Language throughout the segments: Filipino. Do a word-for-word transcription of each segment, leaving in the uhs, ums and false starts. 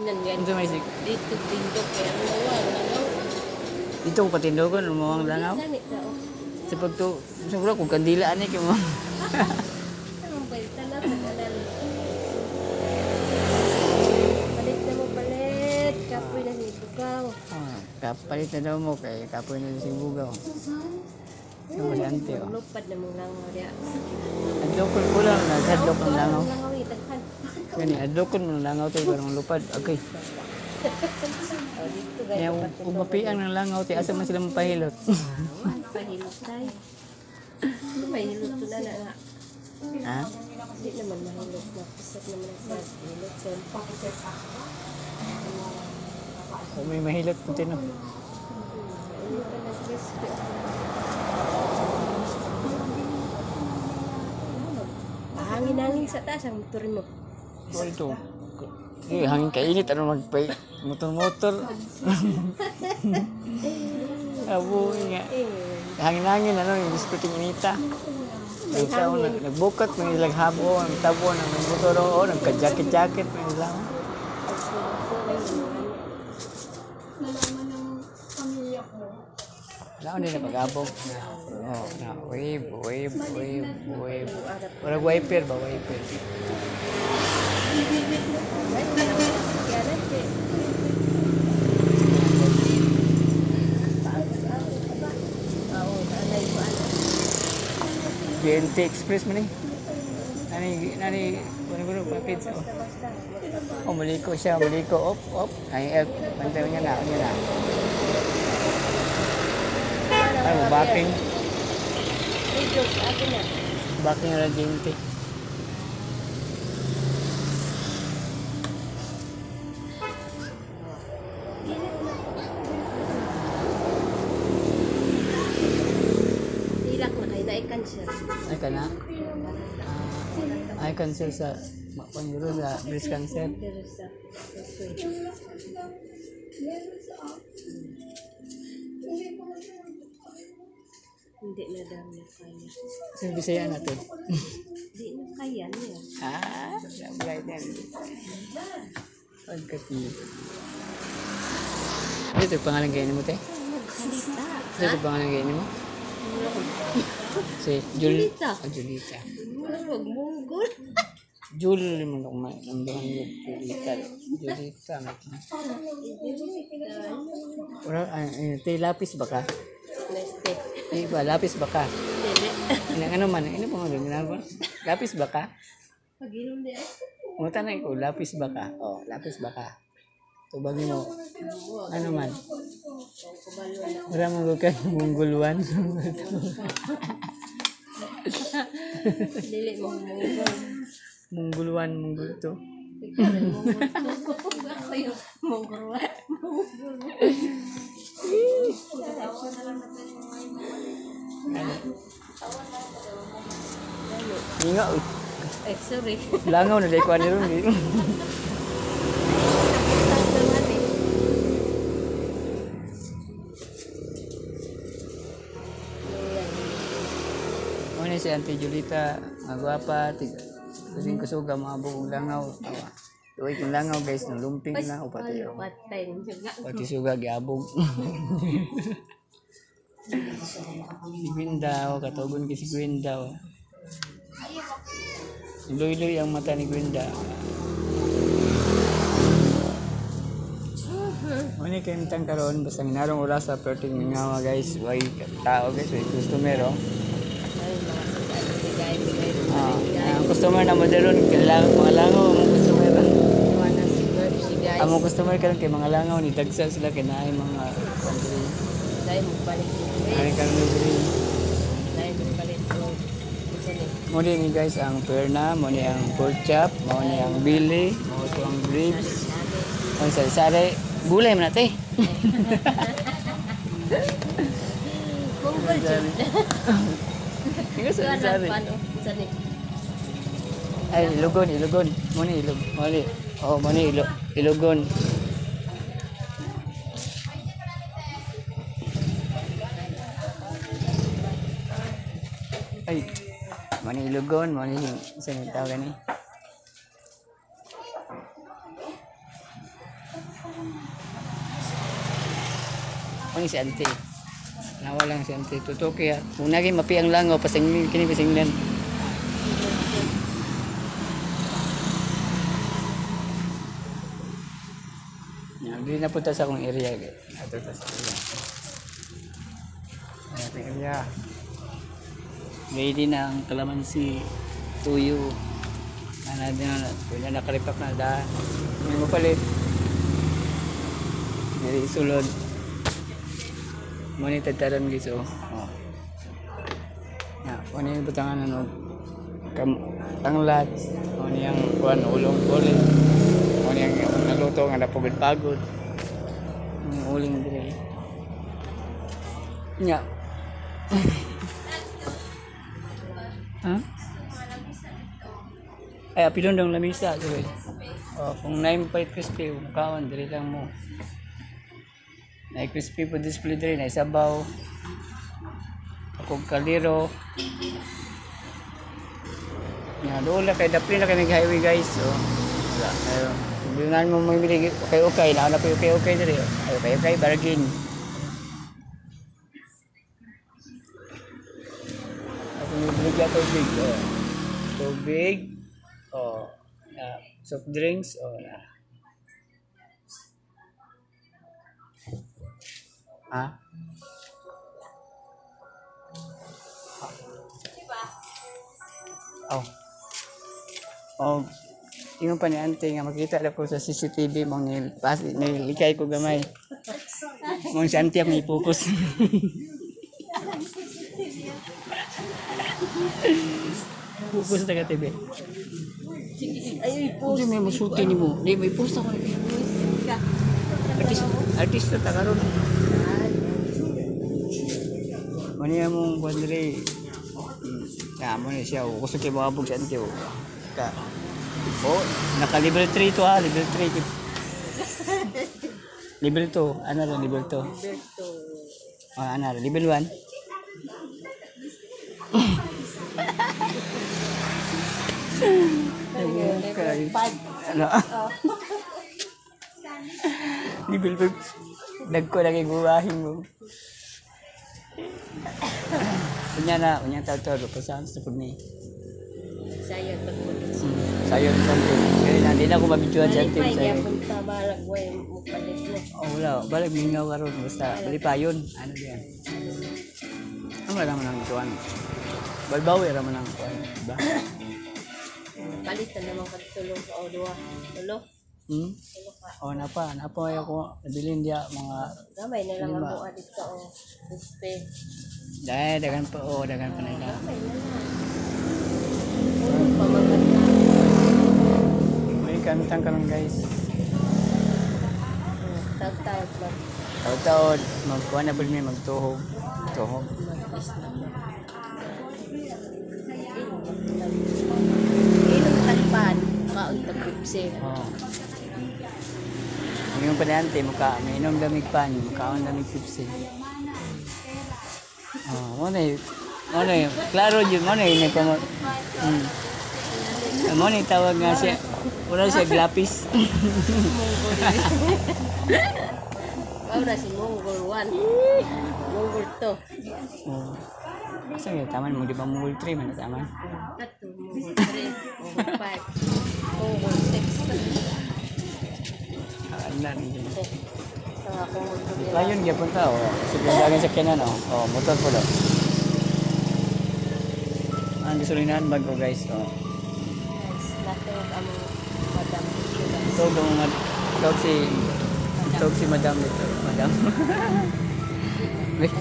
Sinan yan. Ito may sig. Dito, dito, kaya ano lang, langaw. Dito ko patindogon, lumawang langaw. Ganit na, oh. Sa pagto, siguro kung kandila ani kay mo. Anong balita na, panalan. Palit na mo, palit. Kapoy na si Bugaw. Oh, kapalit na daw mo kay kapoy na si Bugaw. Sa mo si ante oh. Lupad na mong langaw diya. Adlokon ko lang, nagsadlok ang langaw. Langaw, itaghan. Gani, adlokon mo ng langaw tayo parang lupad. Okay. Oh, dito, guys. Kaya kung mapiang ng langaw tayo, asa man sila mapahilot. Pahilot tayo. Ano mahilot ko na na nga? Ha? Hindi naman mahilot na. Pisat naman ang sa hilot. So, Kung may mahilot kung tino. ano ka nag-rescue ako. Hangin-hangin sa taas ang motor mo. Oh, ito. Eh, hangin kainit. Ano magpay? Motor-motor. Abo nga. Eh, Hangin-hangin, ano, yung biskuting inita. Ikaw, nag- nagbukat, may ilang habo, ang tabo, ng motor, o, nagka-jacket-jacket, may ilang. Wala ko nila pag-abog. Oh, na, wave, wave, wave, wave. Walang wiper ba, wiper? G N T Express man eh. Nani, nani, gano'n-gano'n, package. Oh. Oh, maliko siya, maliko. Op, op. Ay, eh, bantay niya na, niya na. Ay, backing. video sa akin na. Backing na G N T. Hilak na kayo na i-cancel. Ay ka na? Ah, ay cancel sa pangiro sa breast cancer. Pero sa hindi na daw niya kaya. Sa Bisaya natin. Hindi na kaya niya. Ah, right yan. Pagkati. Ito yung pangalan kayo mo, te? Magsalita. Ito yung pangalan kayo mo? Si Jul... Julita. Ah, Julita. Huwag munggol. Jul, mo nung may nambangan yung Julita. Julita. Wala, ay, te, lapis ba ka? Neste. Ay, ba, lapis ba ka? Dili. Inang ano man, ano pang ano ba? Lapis ba ka? Pag-inom di ay. Umutan na ko, lapis ba ka? Oh, lapis ba ka? Tubagin mo. Ano man? Wala mong lukan, mungguluan. Dili mo munggol. Mungguluan, munggul to. Ikaw rin munggol. Ako yung munggol. Inga, uy. Ay, sorry. Langaw na dahi ko ani ron. Ano si Auntie Julita, magwapa, tigusing kusuga, mga bukong langaw. Tuwag yung langaw guys, nang lumping na, o pati yung Patay ng suga. pati suga, giabog. Si Gwenda, katugon ki si Gwenda. Luy-luy ang mata ni Gwenda. Ano kayo nitang karoon, basta minarong oras sa perting nga guys, way tao guys, way customer oh. Ay, mga suga. Bigay, bigay. Ah, ang customer na modelon, kailangan mga langaw, ang customer. Wala si si guys. Ang mga customer karon kay mga langaw, ni dagsa sila kinaay mga country. Dahil mo balik. Ay karon libre. Dahil mo balik. Mo din ni guys ang perna, mo ni ang pork chop, mo ni ang bili, mo to ang ribs. Ang sari-sari, gulay man natin. Munggol dyan. Tingnan sari-sari. Ay, ilugon, ilugon. Mo ni ilug, mo ni. Oh, mo ni ilug, ilugon. Ay, mo ni ilugon, mo ni sa tawag ni. Ano si ante? Nawalang si ante. Tutuki ha. Kung naging mapi ang langaw, pasingin, kini pasinglan. Yan, di na punta sa akong area. Ato ta sa area. Ating area. Ready na ang kalamansi, tuyo. Ano din na, pwede na nakalipak na daan. May mapalit. May isulod. Muna itataran guys, oh. Oh. Ya, kung ano yung butangan, ano, kam, tanglat, kung ano yung, kuhan, ulong, uling, kung ano yung naluto, nga napagod-pagod, yung uling dire. Ya. Ha? Ay, apilon dong lamisa, sabi. Oh, kung nine fight crispy, kawan, dire lang mo. Na crispy po display dire na isabaw. Akong kaliro. Nga doon na kay dapli na kami highway guys. So, wala. Ayun. Bilangan mo mamili okay okay na na okay okay dire. Ay okay okay bargain. Ako bibili ka tubig. Oh. Tubig. Oh. Na soft drinks oh na. Ha? Oh. Oh. Yung pa ni ante nga makita na ko sa C C T V mong nil pas nilikay ko gamay. Mong si ante ang ipokus. Fokus na ka T V. Ay, Hindi may musuti ni mo. Hindi, may post ako. Artist, artista ta karon. Maniya mong bandre. Ya, mo ni siya. Gusto kay mga bug sa ante. Ka. Oh, naka level three to ha, level three. Level two, ano rin level two? Level two. Ah, ano rin, level one? Level five. Ano? Level five. Nagko na kay guwahin mo. Kunya na, kunya tawag-tawag pa saan sa pagni. Sayang pagpunod. Sayon something. Kaya na, di na ako mabidyoan sa ating Malipay sayo. niya punta malagway mo palit mo. Oh, wala. Balag mingaw karon basta balipayon. Ano yan? Ang wala naman ang tuwan. Balbawi raman ang tuwan. Diba? Palit na naman katulong o duwa. Tulo. Hmm? Tulo ka. Oh, napa. Napa ako. Nabilin dia mga... Gamay na lang Lima. ang buwa dito o. Dispe. Dahil, dagan pa. Oh, dagan pa nila. Gamay na lang. Puro pamagat na. May kantang ka lang guys. Tag-tag lang. Taon-taon, magkuha na po may magtuhog. Tuhog. Mag-is na. Inom kalpan. Kaon tag-pipsi. Oh. Ang yung panayante, mukha, may inom damig pan, mukhaon damig pipsi. Oh, ano yun? Ano yun? Klaro yun, ano yun? May pamo... Hmm. Ano yun, tawag nga siya. Una siya, glapis. Wow na si Mongol one. Mongol two. Oh. Saan yun? Taman mo, di ba Mongol three man? Taman? Kato, Mongol three. Mongol five. Mongol six. Ano na rin yun. Saka kung magpapila. Layon, gyapon ta, oh. Sige, lagyan sa kinan, oh. Oh, motor po daw. Ang gasolinahan bag ko, guys, oh. Yes, natin ang madam. Ito, kung tawag si... Tawag si madam dito. Madam. Wait.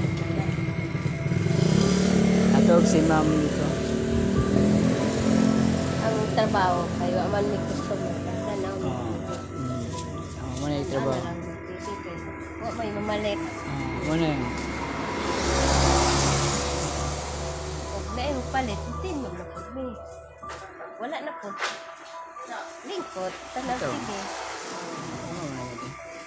Natawag si ma'am dito. Ang trabaho, kayo aman may customer. Tanaw mo. Oh. Mm. Oh, muna yung trabaho. Wa may mamalit. Oh, muna yun. Huwag na yung palit. Hindi mo na po. May. Wala na po. Lingkot. Tanaw Ito. sige. Ano na yun?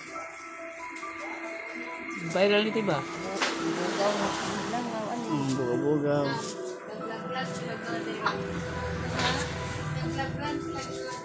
Viral ito ba? Bugaw na. Langaw. Ano yun? Hmm, bugaw-bugaw. Naglag-lag. Naglag-lag. Naglag-lag.